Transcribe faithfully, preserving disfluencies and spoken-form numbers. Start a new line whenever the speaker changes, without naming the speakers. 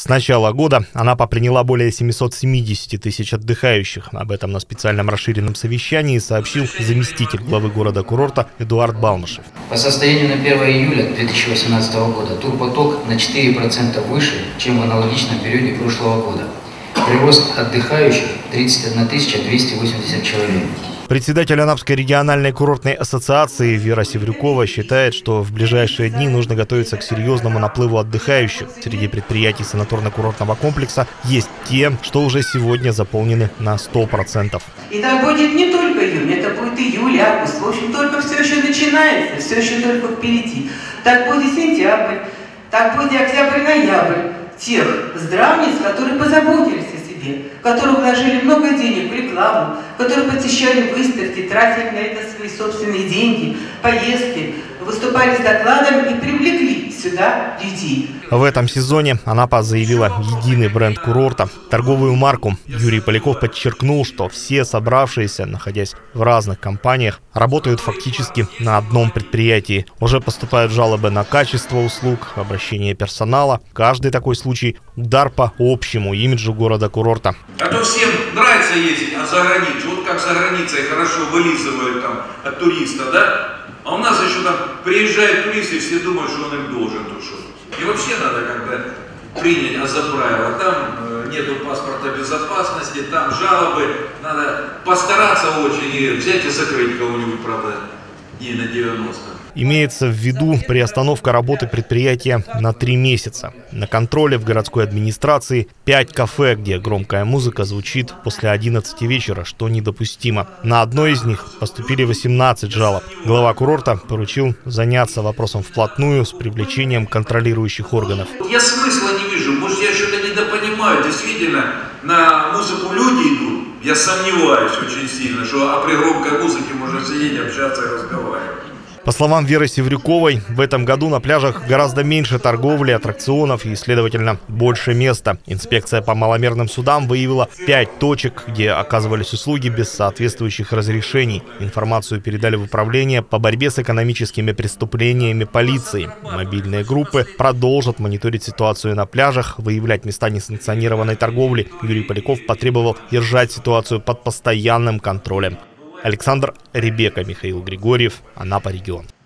С начала года Анапа приняла более семисот семидесяти тысяч отдыхающих. Об этом на специальном расширенном совещании сообщил заместитель главы города-курорта Эдуард Балмашев.
По состоянию на первое июля две тысячи восемнадцатого года турпоток на четыре процента выше, чем в аналогичном периоде прошлого года. Прирост отдыхающих тридцать одна тысяча двести восемьдесят человек.
Председатель Анапской региональной курортной ассоциации Вера Севрюкова считает, что в ближайшие дни нужно готовиться к серьезному наплыву отдыхающих. Среди предприятий санаторно-курортного комплекса есть те, что уже сегодня заполнены на сто процентов.
И так будет не только июнь, это будет июль, август. В общем, только все еще начинается, все еще только впереди. Так будет сентябрь, так будет октябрь, ноябрь. Тех здравниц, которые позаботились о себе, которые вложили много денег в рекламу, которые посещали выставки, тратили на это свои собственные деньги, поездки, выступали с докладом и привлекли сюда людей.
В этом сезоне Анапа заявила единый бренд курорта, торговую марку. Юрий Поляков подчеркнул, что все собравшиеся, находясь в разных компаниях, работают фактически на одном предприятии. Уже поступают жалобы на качество услуг, обращение персонала. Каждый такой случай – удар по общему имиджу города-курорта.
А то всем нравится ездить а за границу. Вот как за границей хорошо вылизывают там от туриста, да? А у нас еще там приезжают туристы, и все думают, что он им должен. То, что... И вообще надо как-то принять а за правило. Там э, нету паспорта безопасности, там жалобы. Надо постараться очень и взять и закрыть кого-нибудь, правда, дней на девяносто.
Имеется в виду приостановка работы предприятия на три месяца. На контроле в городской администрации пять кафе, где громкая музыка звучит после одиннадцати вечера, что недопустимо. На одной из них поступили восемнадцать жалоб. Глава курорта поручил заняться вопросом вплотную с привлечением контролирующих органов.
Я смысла не вижу, может я что-то недопонимаю. Действительно, на музыку люди идут. Я сомневаюсь очень сильно, что а при громкой музыке можно сидеть, общаться и разговаривать.
По словам Веры Севрюковой, в этом году на пляжах гораздо меньше торговли, аттракционов и, следовательно, больше места. Инспекция по маломерным судам выявила пять точек, где оказывались услуги без соответствующих разрешений. Информацию передали в управление по борьбе с экономическими преступлениями полиции. Мобильные группы продолжат мониторить ситуацию на пляжах, выявлять места несанкционированной торговли. Юрий Поляков потребовал держать ситуацию под постоянным контролем. Александр Ребека, Михаил Григорьев, Анапа регион.